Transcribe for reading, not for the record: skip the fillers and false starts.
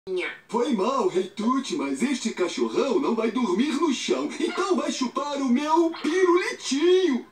Foi mal, Rei Tuti, mas este cachorrão não vai dormir no chão, então vai chupar o meu pirulitinho.